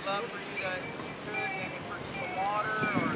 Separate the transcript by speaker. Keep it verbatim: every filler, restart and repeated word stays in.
Speaker 1: love for you to, if you could, maybe purchase some water or